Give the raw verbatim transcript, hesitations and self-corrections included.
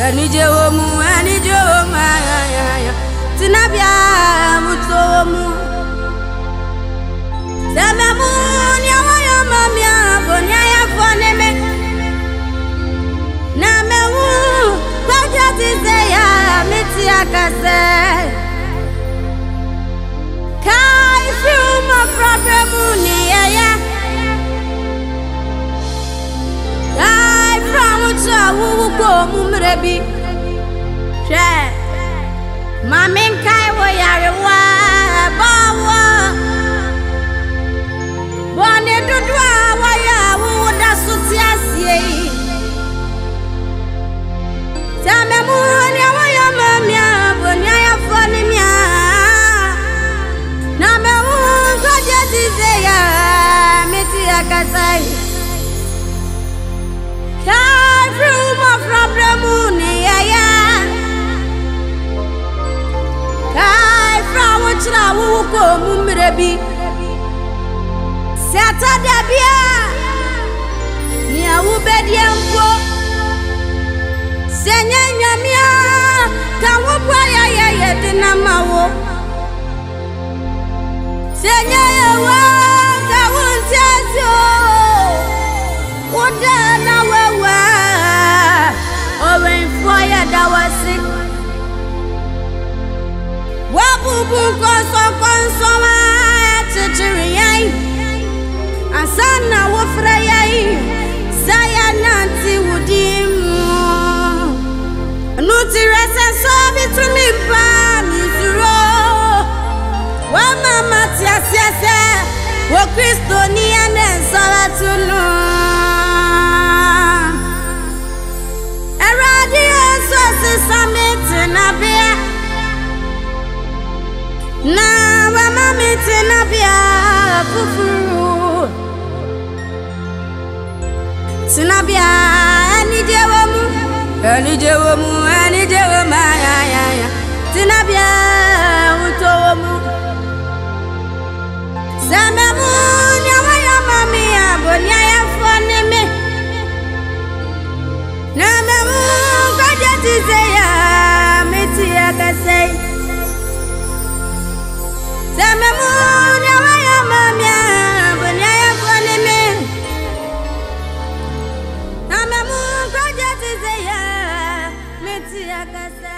Ani jewomu, ani jewoma ya ya ya. Tinabia mutomu. Sememu nyawo yo mamia bonya ya foneme. Na mewu kwaja tiseya meti akase. Kai fiu ma problemu ni ya ya. Kai from ucha wu ko mumrebi. She Mamin kai wo yare wa bawa. Bone dudwa wa ya wu da sutiasie. Tame mu ni wa ya mamia bonya ya foni mia. Na me wu ko je dize ya meti akasai. Kai through my problem ni ya ya. Kai from uchra wu ko mumrebi. Sata dabia ni awu bediampo. Senya nyamia ka wo kwa ya ya ya dinama wo. Senya ya wa ka wo ntiasio. Woda na wewe owen foya dawasi. Wabubu konso konso ma chichiri yai. Asana wofra yai. Saya nanti wudimu. Nuti rese so bitumi pa misuro. Wa mama tiasiase. Wo Kristo ni ane salatunu. Eradi eso si samiti na bia. Na wa mamiti na bia fufuru. Sinabia ani jewomu, ani jewomu, ani jewoma ya ya ya. Sinabia utowomu. Sememu nyawa ya mami ya bonya ya foneme. Na memu kaje tize ya meti akasei. Sememu nyawa ya mami ya bonya ya foneme. Na memu kaje tize ya meti akasei.